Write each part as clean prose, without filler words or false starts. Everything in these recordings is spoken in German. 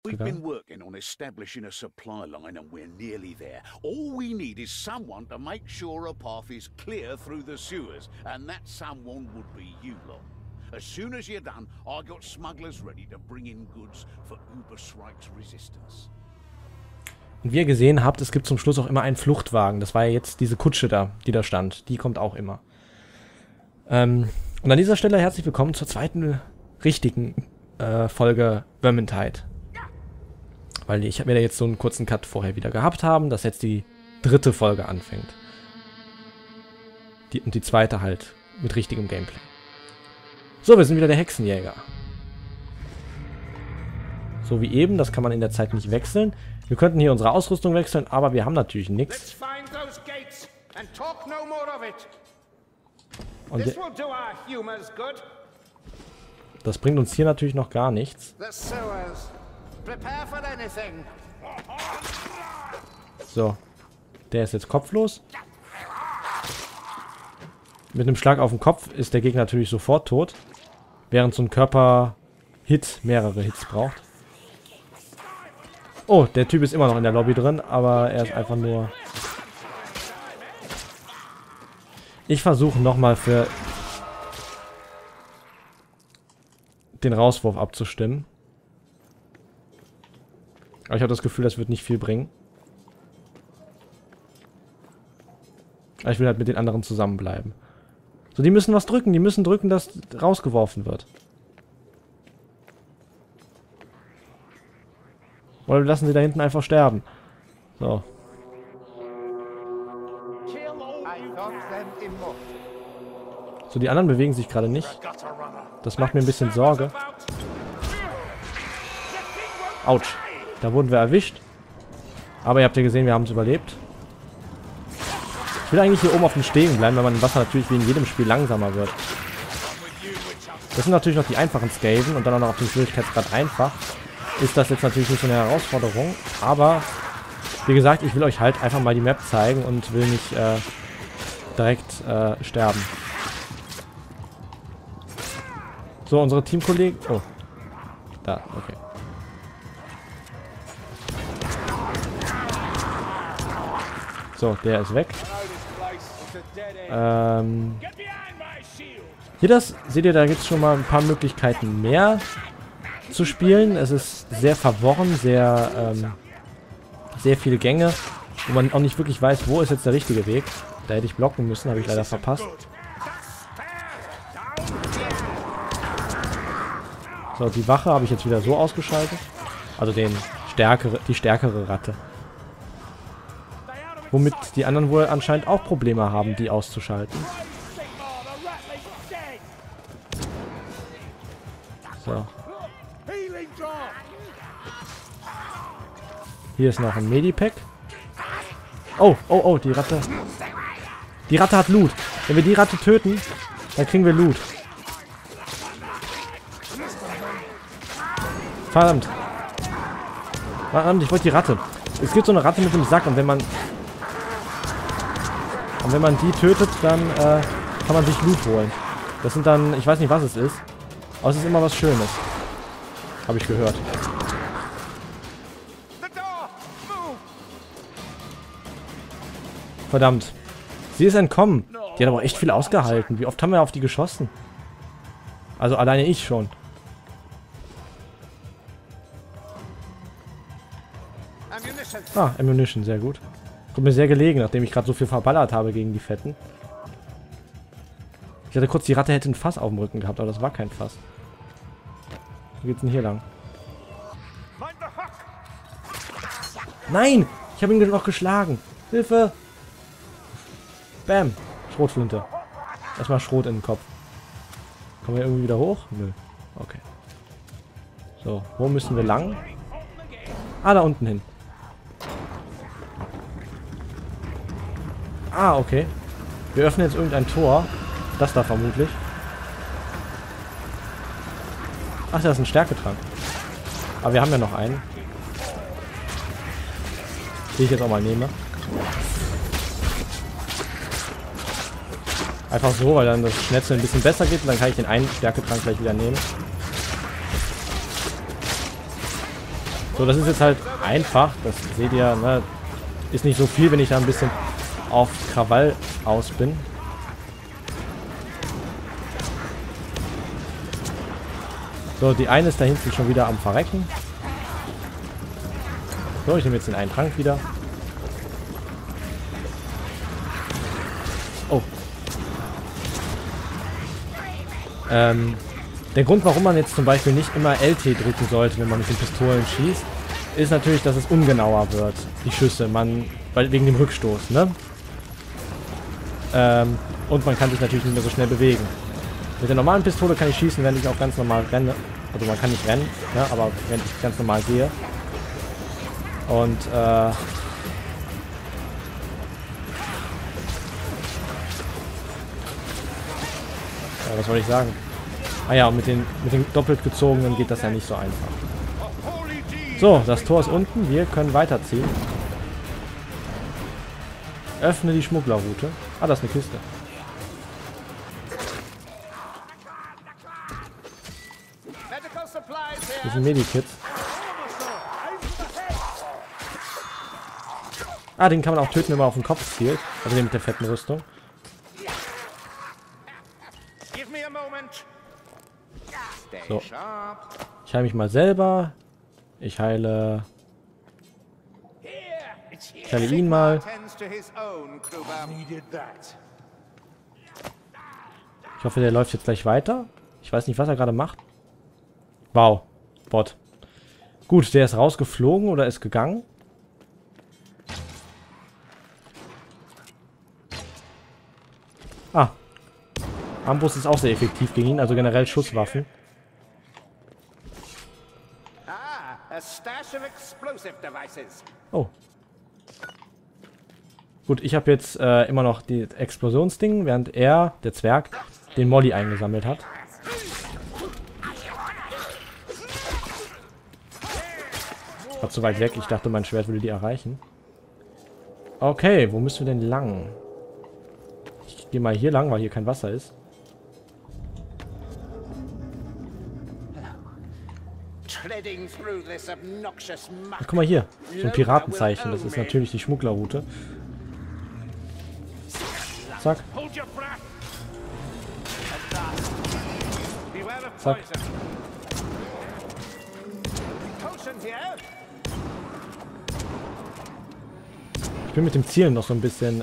We've been gegangen. working on establishing a supply line and we're nearly there. All we need is someone to make sure a path is clear through the sewers, and that someone would be you lot. As soon as you're done, I got smugglers ready to bring in goods for Ubersreik's resistance. Und wie ihr gesehen habt, es gibt zum Schluss auch immer einen Fluchtwagen. Das war ja jetzt diese Kutsche da, die da stand. Die kommt auch immer. Und an dieser Stelle herzlich willkommen zur zweiten richtigen Folge Vermintide. Weil ich habe mir da jetzt so einen kurzen Cut vorher wieder gehabt haben, dass jetzt die dritte Folge anfängt. Und die zweite halt mit richtigem Gameplay. So, wir sind wieder der Hexenjäger. So wie eben, das kann man in der Zeit nicht wechseln. Wir könnten hier unsere Ausrüstung wechseln, aber wir haben natürlich nichts. Und das bringt uns hier natürlich noch gar nichts. So, der ist jetzt kopflos. Mit einem Schlag auf den Kopf ist der Gegner natürlich sofort tot. Während so ein Körper-Hit mehrere Hits braucht. Oh, der Typ ist immer noch in der Lobby drin, aber er ist einfach nur... Ich versuche nochmal für den Rauswurf abzustimmen. Aber ich habe das Gefühl, das wird nicht viel bringen. Aber ich will halt mit den anderen zusammenbleiben. So, die müssen was drücken. Die müssen drücken, dass rausgeworfen wird. Oder wir lassen sie da hinten einfach sterben. So. So, die anderen bewegen sich gerade nicht. Das macht mir ein bisschen Sorge. Autsch. Da wurden wir erwischt. Aber ihr habt ja gesehen, wir haben es überlebt. Ich will eigentlich hier oben auf den Stegen bleiben, weil man im Wasser natürlich wie in jedem Spiel langsamer wird. Das sind natürlich noch die einfachen Skaven und dann auch noch auf dem Schwierigkeitsgrad einfach. Ist das jetzt natürlich nicht so eine Herausforderung. Aber, wie gesagt, ich will euch halt einfach mal die Map zeigen und will nicht direkt sterben. So, unsere Teamkollegen... Oh. Da, okay. So, der ist weg. Hier das, seht ihr, da gibt es schon mal ein paar Möglichkeiten mehr zu spielen. Es ist sehr verworren, sehr viele Gänge, wo man auch nicht wirklich weiß, wo ist jetzt der richtige Weg. Da hätte ich blocken müssen, habe ich leider verpasst. So, die Wache habe ich jetzt wieder so ausgeschaltet. Also die stärkere Ratte. Womit die anderen wohl anscheinend auch Probleme haben, die auszuschalten. So. Hier ist noch ein Medipack. Oh, oh, oh, die Ratte. Die Ratte hat Loot. Wenn wir die Ratte töten, dann kriegen wir Loot. Verdammt. Verdammt, ich wollte die Ratte. Es gibt so eine Ratte mit dem Sack und wenn man die tötet, dann kann man sich Loot holen. Das sind dann, ich weiß nicht, was es ist. Aber es ist immer was Schönes. Habe ich gehört. Verdammt. Sie ist entkommen. Die hat aber echt viel ausgehalten. Wie oft haben wir auf die geschossen? Also alleine ich schon. Ah, Ammunition, sehr gut. Kommt mir sehr gelegen, nachdem ich gerade so viel verballert habe gegen die Fetten. Ich hatte kurz, die Ratte hätte ein Fass auf dem Rücken gehabt, aber das war kein Fass. Wo geht's denn hier lang? Nein! Ich habe ihn noch geschlagen. Hilfe! Bam! Schrotflinte. Erstmal Schrot in den Kopf. Kommen wir irgendwie wieder hoch? Nö. Okay. So, wo müssen wir lang? Ah, da unten hin. Ah, okay. Wir öffnen jetzt irgendein Tor. Das da vermutlich. Ach, das ist ein Stärketrank. Aber wir haben ja noch einen. Den ich jetzt auch mal nehme. Einfach so, weil dann das Schnetzeln ein bisschen besser geht. Und dann kann ich den einen Stärketrank gleich wieder nehmen. So, das ist jetzt halt einfach. Das seht ihr, ne? Ist nicht so viel, wenn ich da ein bisschen auf Krawall aus bin. So, die eine ist da hinten schon wieder am Verrecken. So, ich nehme jetzt den einen Trank wieder. Oh. Der Grund, warum man jetzt zum Beispiel nicht immer LT drücken sollte, wenn man mit den Pistolen schießt, ist natürlich, dass es ungenauer wird, die Schüsse, wegen dem Rückstoß, ne? Und man kann sich natürlich nicht mehr so schnell bewegen. Mit der normalen Pistole kann ich schießen, wenn ich auch ganz normal renne. Also man kann nicht rennen, ne? Aber wenn ich ganz normal gehe. Und, ja, was wollte ich sagen? Ah ja, und mit den doppelt gezogenen geht das ja nicht so einfach. So, das Tor ist unten. Wir können weiterziehen. Öffne die Schmugglerroute. Ah, das ist eine Kiste. Das sind Medikits. Ah, den kann man auch töten, wenn man auf den Kopf zielt. Also den mit der fetten Rüstung. So. Ich heile mich mal selber. Ich heile ihn mal. Ich hoffe, der läuft jetzt gleich weiter. Ich weiß nicht, was er gerade macht. Wow. Bot. Gut, der ist rausgeflogen oder ist gegangen. Ah. Armbrust ist auch sehr effektiv gegen ihn, also generell Schusswaffen. Oh. Gut, ich habe jetzt immer noch die Explosionsding, während er, der Zwerg, den Molly eingesammelt hat. War zu weit weg, ich dachte, mein Schwert würde die erreichen. Okay, wo müssen wir denn lang? Ich gehe mal hier lang, weil hier kein Wasser ist. Ach, guck mal hier. So ein Piratenzeichen. Das ist natürlich die Schmugglerroute. Zack. Zack. Ich bin mit dem Zielen noch so ein bisschen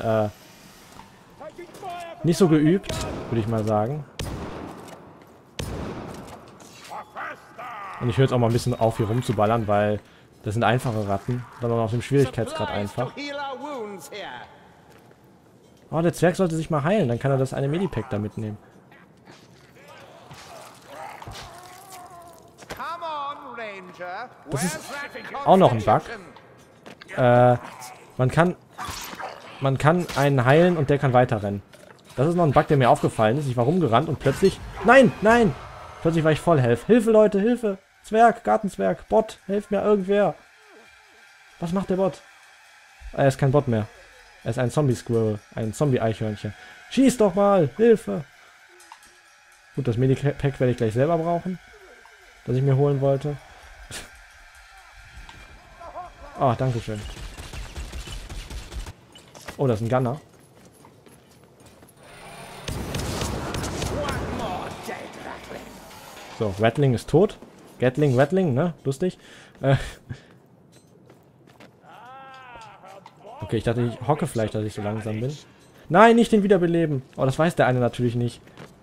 nicht so geübt, würde ich mal sagen. Und ich höre jetzt auch mal ein bisschen auf, hier rumzuballern, weil das sind einfache Ratten. Dann auch auf dem Schwierigkeitsgrad einfach. Oh, der Zwerg sollte sich mal heilen. Dann kann er das eine Medipack da mitnehmen. Das ist auch noch ein Bug. Man kann einen heilen und der kann weiterrennen. Das ist noch ein Bug, der mir aufgefallen ist. Ich war rumgerannt und plötzlich... Nein, nein! Plötzlich war ich voll Health. Hilfe, Leute, Hilfe! Zwerg, Gartenzwerg, Bot, helft mir irgendwer. Was macht der Bot? Er ist kein Bot mehr. Er ist ein Zombie-Squirrel, ein Zombie-Eichhörnchen. Schieß doch mal, Hilfe! Gut, das Medipack werde ich gleich selber brauchen, das ich mir holen wollte. Ah, dankeschön. Oh, das ist ein Gunner. So, Rattling ist tot. Gatling, Rattling, ne? Lustig. Okay, ich dachte, ich hocke vielleicht, dass ich so langsam bin. Nein, nicht den wiederbeleben. Oh, das weiß der eine natürlich nicht.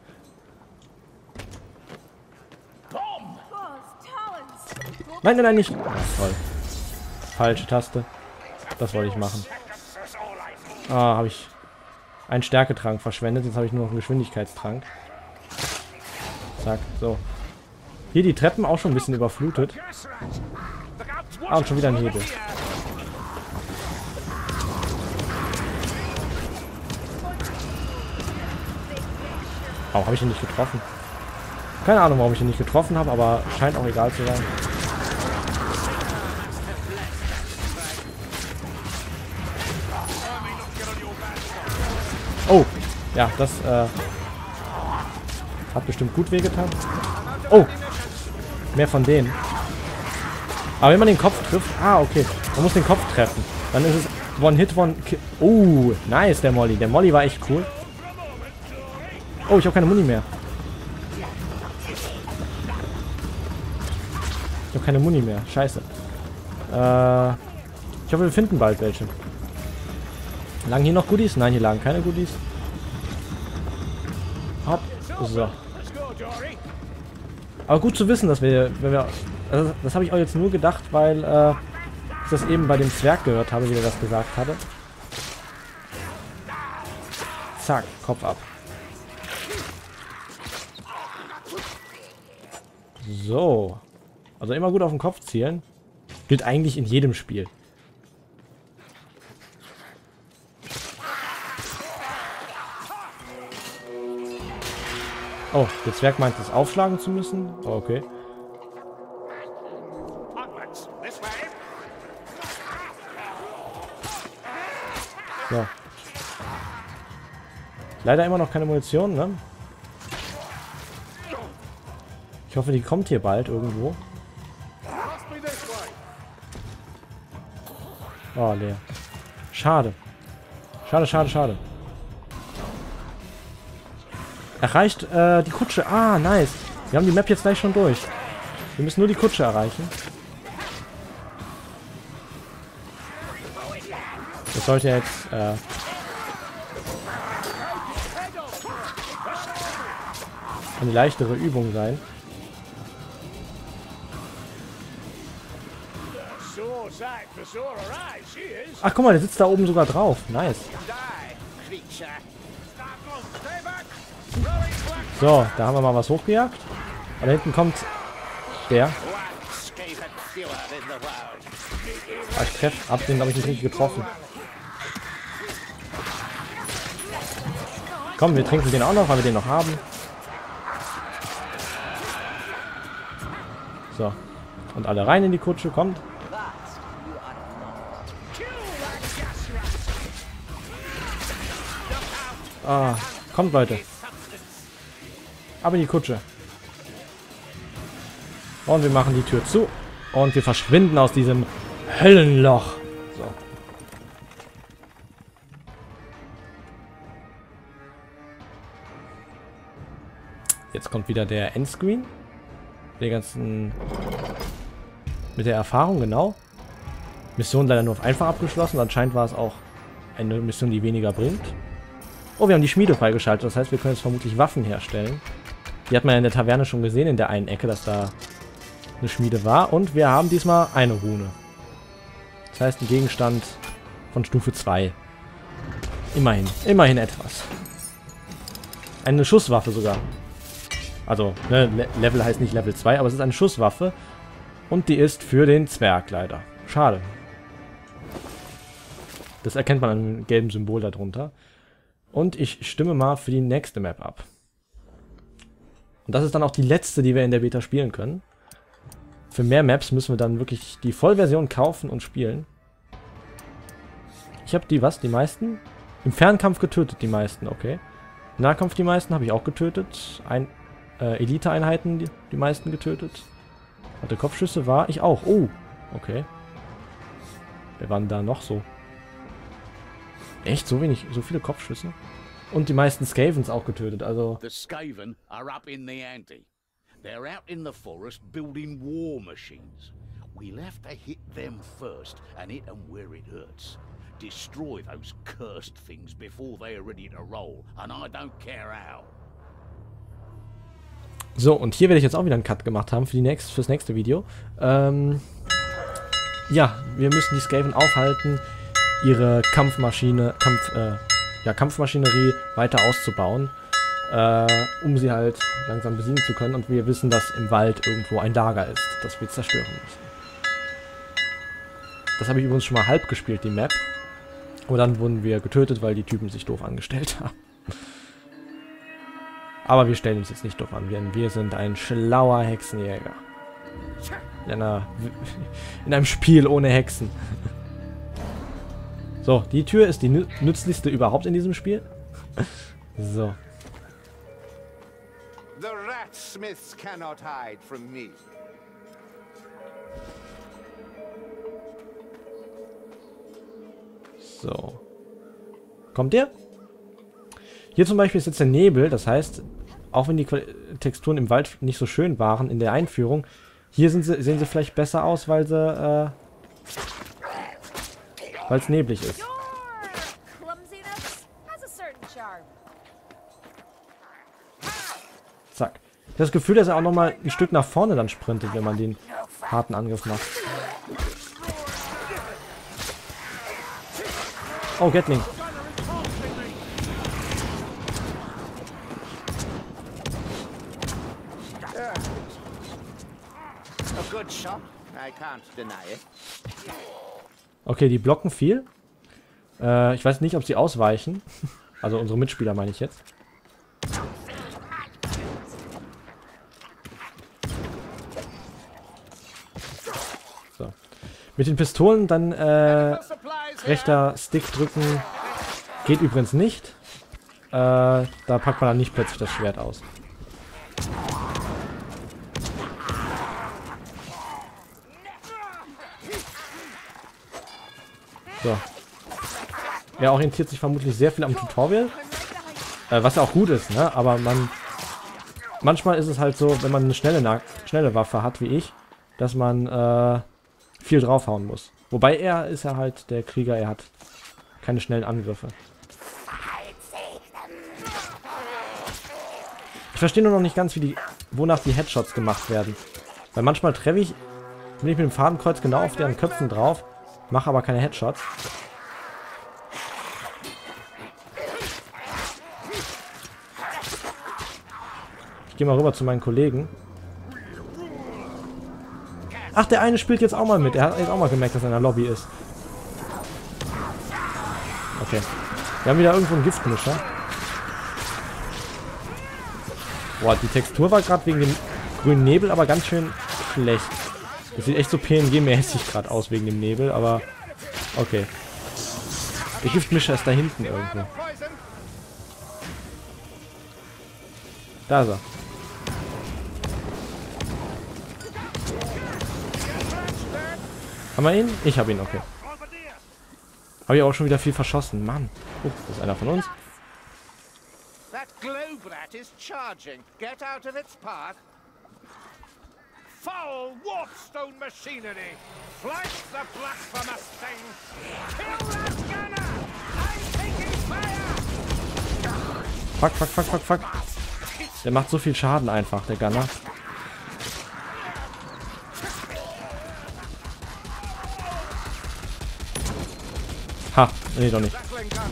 Nein, nein, nein, nicht. Oh, toll. Falsche Taste. Das wollte ich machen. Ah, habe ich einen Stärketrank verschwendet. Jetzt habe ich nur noch einen Geschwindigkeitstrank. Zack, so. Hier die Treppen auch schon ein bisschen überflutet. Ah, und schon wieder ein Hebel. Oh, habe ich ihn nicht getroffen? Keine Ahnung, warum ich ihn nicht getroffen habe, aber scheint auch egal zu sein. Oh, ja, das hat bestimmt gut wehgetan. Oh, mehr von denen. Aber wenn man den Kopf trifft... Ah, okay. Man muss den Kopf treffen. Dann ist es One-Hit, One-Kill. Oh, nice, der Molly. Der Molly war echt cool. Oh, ich habe keine Muni mehr. Ich habe keine Muni mehr. Scheiße. Ich hoffe, wir finden bald welche. Lagen hier noch Goodies? Nein, hier lagen keine Goodies. Hopp. So. Aber gut zu wissen, dass wir, wenn wir... Also das habe ich auch jetzt nur gedacht, weil ich das eben bei dem Zwerg gehört habe, wie er das gesagt hatte. Zack, Kopf ab. So. Also immer gut auf den Kopf zielen. Gilt eigentlich in jedem Spiel. Oh, der Zwerg meint es aufschlagen zu müssen. Oh, okay. So. Leider immer noch keine Munition, ne? Ich hoffe, die kommt hier bald irgendwo. Oh, leer. Schade. Schade, schade, schade. Erreicht die Kutsche. Ah, nice. Wir haben die Map jetzt gleich schon durch. Wir müssen nur die Kutsche erreichen. Das sollte jetzt eine leichtere Übung sein. Ach, guck mal, der sitzt da oben sogar drauf. Nice. So, da haben wir mal was hochgejagt. Aber da hinten kommt der. Ah, ich treffe. Hab den, glaube ich, nicht richtig getroffen. Komm, wir trinken den auch noch, weil wir den noch haben. So. Und alle rein in die Kutsche, kommt. Ah, kommt, Leute. Ab in die Kutsche. Und wir machen die Tür zu. Und wir verschwinden aus diesem Höllenloch. So. Jetzt kommt wieder der Endscreen. Der ganzen... Mit der Erfahrung, genau. Mission leider nur auf einfach abgeschlossen. Anscheinend war es auch eine Mission, die weniger bringt. Oh, wir haben die Schmiede freigeschaltet. Das heißt, wir können jetzt vermutlich Waffen herstellen. Die hat man ja in der Taverne schon gesehen, in der einen Ecke, dass da eine Schmiede war. Und wir haben diesmal eine Rune. Das heißt, ein Gegenstand von Stufe 2. Immerhin. Immerhin etwas. Eine Schusswaffe sogar. Also, ne, Level heißt nicht Level 2, aber es ist eine Schusswaffe. Und die ist für den Zwerg leider. Schade. Das erkennt man an dem gelben Symbol darunter. Und ich stimme mal für die nächste Map ab. Und das ist dann auch die letzte, die wir in der Beta spielen können. Für mehr Maps müssen wir dann wirklich die Vollversion kaufen und spielen. Ich habe die, was? Die meisten? Im Fernkampf getötet, die meisten, okay. Im Nahkampf die meisten habe ich auch getötet. Elite-Einheiten die meisten getötet. Hatte Kopfschüsse war ich auch. Oh, okay. Wer waren da noch so? Echt? So wenig, so viele Kopfschüsse? Und die meisten Skavens auch getötet, also... The Skaven are up in the ante. They're out in the forest building war machines. We'll have to hit them first and hit them where it hurts. Destroy those cursed things before they're ready to roll, and I don't care how. So, und hier werde ich jetzt auch wieder einen Cut gemacht haben fürs nächste Video. Ja, wir müssen die Skaven aufhalten, ihre Kampfmaschinerie weiter auszubauen, um sie halt langsam besiegen zu können. Und wir wissen, dass im Wald irgendwo ein Lager ist, das wir zerstören müssen. Das habe ich übrigens schon mal halb gespielt, die Map. Und dann wurden wir getötet, weil die Typen sich doof angestellt haben. Aber wir stellen uns jetzt nicht doof an. Wir sind ein schlauer Hexenjäger. In einem Spiel ohne Hexen. So, die Tür ist die nützlichste überhaupt in diesem Spiel. So. The rat smiths cannot hide from me. So. Kommt der? Hier zum Beispiel ist jetzt der Nebel, das heißt, auch wenn die Texturen im Wald nicht so schön waren in der Einführung, hier sehen sie vielleicht besser aus, weil es neblig ist. Zack. Das Gefühl, dass er auch nochmal ein Stück nach vorne dann sprintet, wenn man den harten Angriff macht. Oh, Gatling. Okay, die blocken viel. Ich weiß nicht, ob sie ausweichen. Also unsere Mitspieler meine ich jetzt. So. Mit den Pistolen dann rechter Stick drücken. Geht übrigens nicht. Da packt man dann nicht plötzlich das Schwert aus. So. Er orientiert sich vermutlich sehr viel am Tutorial. Was ja auch gut ist, ne? Aber manchmal ist es halt so, wenn man eine schnelle Waffe hat, wie ich, dass man viel draufhauen muss. Wobei er ist ja halt der Krieger, er hat keine schnellen Angriffe. Ich verstehe nur noch nicht ganz, wonach die Headshots gemacht werden. Weil manchmal bin ich mit dem Fadenkreuz genau auf deren Köpfen drauf, mache aber keine Headshots. Ich gehe mal rüber zu meinen Kollegen. Ach, der eine spielt jetzt auch mal mit. Er hat jetzt auch mal gemerkt, dass er in der Lobby ist. Okay. Wir haben wieder irgendwo einen Giftmischer. Boah, die Textur war gerade wegen dem grünen Nebel aber ganz schön schlecht. Das sieht echt so PNG-mäßig gerade aus wegen dem Nebel, aber okay. Der Giftmischer ist da hinten irgendwo. Da ist er. Haben wir ihn? Ich habe ihn, okay. Habe ich auch schon wieder viel verschossen. Mann. Oh, das ist einer von uns. Foul warpstone machinery! Flash the blasphemous thing! Kill that gunner! I'm taking fire! Fuck. Der macht so viel Schaden einfach, der Gunner. Ha, nee, doch nicht.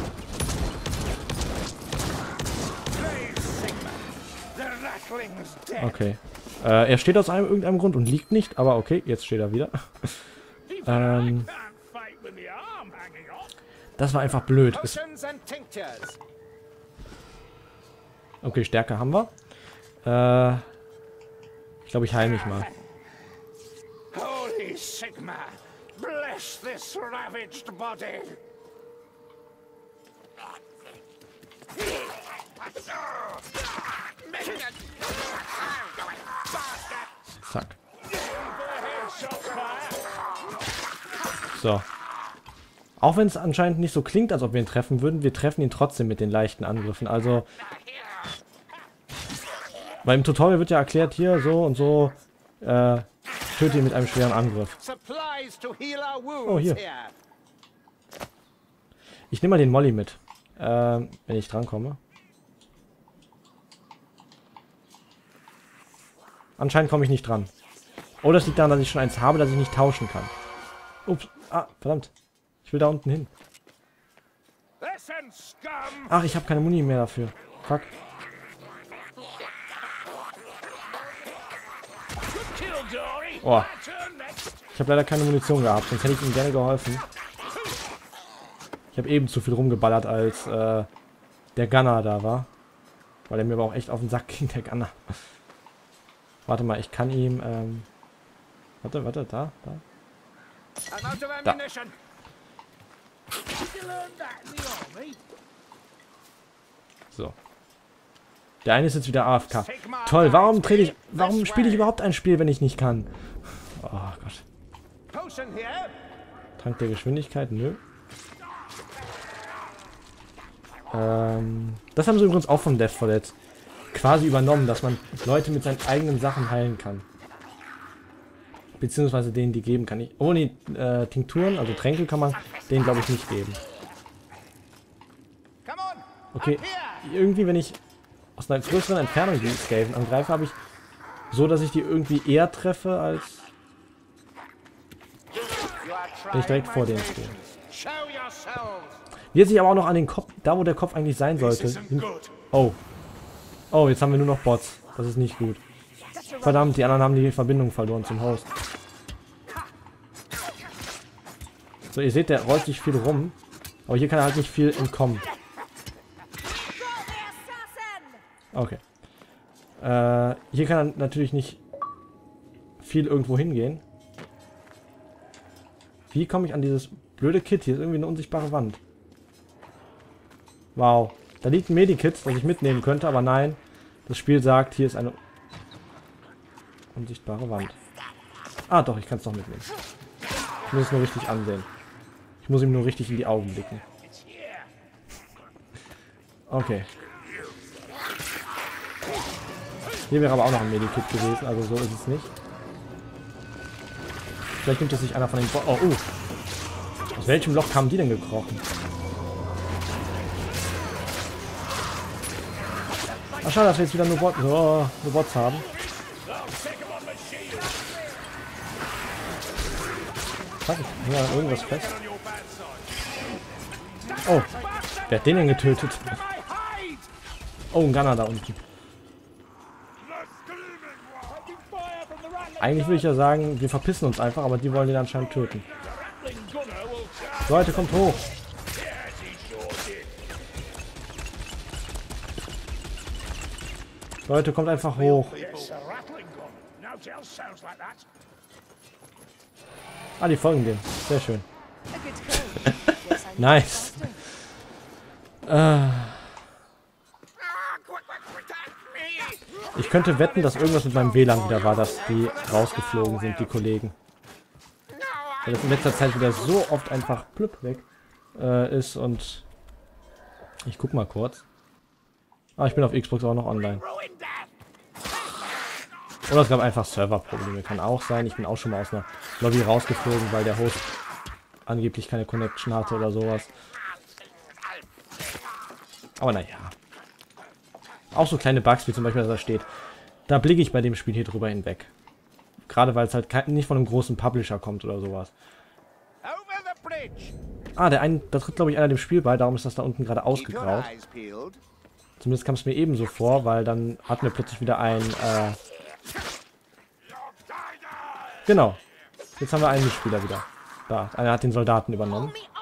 Okay. Er steht aus irgendeinem Grund und liegt nicht, aber okay, jetzt steht er wieder. Das war einfach blöd. Okay, Stärke haben wir. Ich glaube, ich heile mich mal. Holy Sigma, bless this ravaged body. Zack. So. Auch wenn es anscheinend nicht so klingt, als ob wir ihn treffen würden, wir treffen ihn trotzdem mit den leichten Angriffen. Also, weil im Tutorial wird ja erklärt, hier so und so, töte ihn mit einem schweren Angriff. Oh, hier. Ich nehme mal den Molly mit, wenn ich drankomme. Anscheinend komme ich nicht dran. Oh, das liegt daran, dass ich schon eins habe, das ich nicht tauschen kann. Ups. Ah, verdammt. Ich will da unten hin. Ach, ich habe keine Muni mehr dafür. Fuck. Oh. Ich habe leider keine Munition gehabt, sonst hätte ich ihm gerne geholfen. Ich habe eben zu viel rumgeballert, als der Gunner da war. Weil er mir aber auch echt auf den Sack ging, der Gunner. Warte mal, ich kann ihm, warte, da. Da. So. Der eine ist jetzt wieder AFK. Toll, warum spiele ich überhaupt ein Spiel, wenn ich nicht kann? Oh Gott. Trank der Geschwindigkeit, nö. Das haben sie übrigens auch von Left 4 Dead quasi übernommen, dass man Leute mit seinen eigenen Sachen heilen kann. Beziehungsweise denen die geben kann. Ohne Tinkturen, also Tränke kann man denen, glaube ich, nicht geben. Okay, irgendwie, wenn ich aus einer größeren Entfernung die Skaven angreife, habe ich so, dass ich die irgendwie eher treffe, als wenn ich direkt vor denen stehe. Wird sich aber auch noch an den Kopf, da wo der Kopf eigentlich sein sollte. Oh. Oh, jetzt haben wir nur noch Bots. Das ist nicht gut. Verdammt, die anderen haben die Verbindung verloren zum Host. So, ihr seht, der rollt sich viel rum. Aber hier kann er halt nicht viel entkommen. Okay. Hier kann er natürlich nicht viel irgendwo hingehen. Wie komme ich an dieses blöde Kit? Hier ist irgendwie eine unsichtbare Wand. Wow. Da liegt ein Medikit, das ich mitnehmen könnte, aber nein. Das Spiel sagt, hier ist eine unsichtbare Wand. Ah, doch, ich kann es doch mitnehmen. Ich muss es nur richtig ansehen. Ich muss ihm nur richtig in die Augen blicken. Okay. Hier wäre aber auch noch ein Medikit gewesen, also so ist es nicht. Vielleicht nimmt es sich einer von den... Oh, aus welchem Loch kamen die denn gekrochen? Ach schade, dass wir jetzt wieder nur Bots haben. Fuck, ich hänge an irgendwas fest. Oh, wer hat den denn getötet? Oh, ein Gunner da unten. Eigentlich würde ich ja sagen, wir verpissen uns einfach, aber die wollen den anscheinend töten. Leute, kommt hoch. Leute, kommt einfach hoch. Ah, die folgen dem. Sehr schön. Nice. Ich könnte wetten, dass irgendwas mit meinem WLAN wieder war, dass die rausgeflogen sind, die Kollegen. Weil das in letzter Zeit wieder so oft einfach plüpp weg ist und... Ich guck mal kurz. Ah, ich bin auf Xbox auch noch online. Oder es gab einfach Serverprobleme. Kann auch sein. Ich bin auch schon mal aus einer Lobby rausgeflogen, weil der Host angeblich keine Connection hatte oder sowas. Aber naja. Auch so kleine Bugs, wie zum Beispiel, dass da steht. Da blicke ich bei dem Spiel hier drüber hinweg. Gerade weil es halt nicht von einem großen Publisher kommt oder sowas. Ah, da tritt, glaube ich, einer dem Spiel bei. Darum ist das da unten gerade ausgegraut. Zumindest kam es mir ebenso vor, weil dann hatten wir plötzlich wieder ein... Genau. Jetzt haben wir einen Spieler wieder. Da, einer hat den Soldaten übernommen.